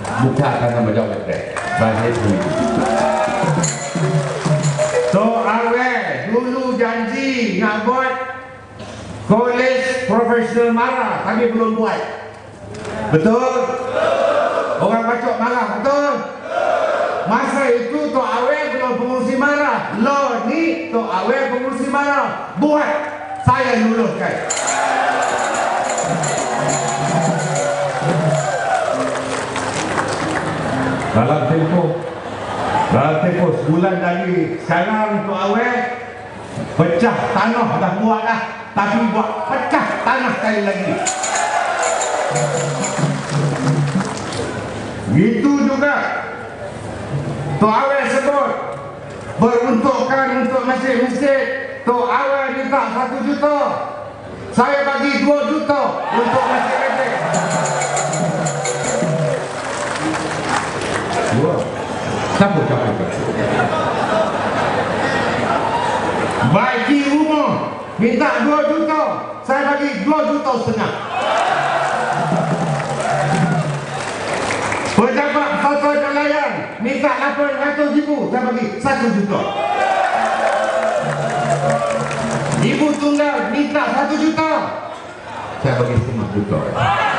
buka akan menjawab Zahid dulu. So awal dulu janji nak buat kolej profesional marah, tapi belum buat. Betul? Orang Bachok marah, betul? Masa itu Tok Awal belum pengurusi marah. Lo ni Tok Awal pengurusi marah. Buat, saya luluskan. Dalam tempoh sebulan dari sekarang Tok Awal pecah tanah dah buat dah, tapi buat pecah tanah sekali lagi. Itu juga Tok Awal sebut beruntukkan untuk masjid-masjid. Tok Awal minta 1 juta, saya bagi 2 juta untuk masjid-masjid. Siapa? Bagi rumah minta 2 juta, saya bagi 2 juta setengah. Pejabat pasar nelayan minta 800,000, saya bagi 1 juta. Ibu tunggal minta 1 juta, saya bagi 5 juta.